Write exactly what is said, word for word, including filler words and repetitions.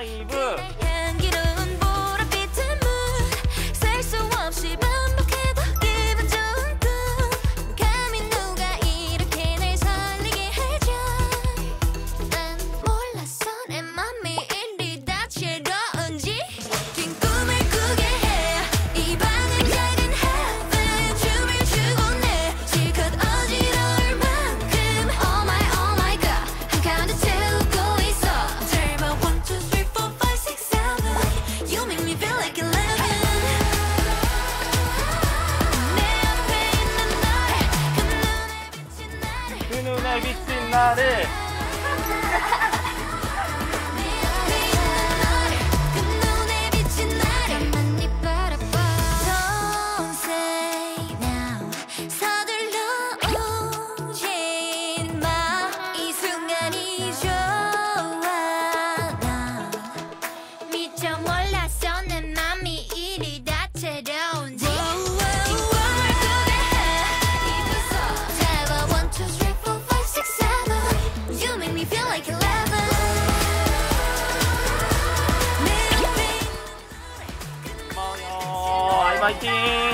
파이브. 향기로운 보랏빛의 문 셀 수 없이 반복해도 기분 좋은 꿈 감히 누가 이렇게 날 설레게 해줘 난 몰랐어 내 맘이 이리 다채로운지 긴 꿈을 꾸게 해 이 방은 작은 heaven 춤을 추고 내 실컷 어지러울 만큼 Oh my oh my god 한 가운데 채우고 있어 Turbo one two three four five six seven You make me feel like eleven 내 앞에 있는 너를 그 눈에 비친 나를 그 눈에 비친 나를 그 눈에 비친 나를 가만히 바라봐 Don't say now 서둘러 오지 마이 순간이 좋아 난 미처 몰랐어 내 맘이 이리 다채로운지 긴 꿈을 꾸게 해 이곳서 Table one two three four five six seven You make me feel like eleven 내 앞에 있는 고마워요. 아이 파이팅.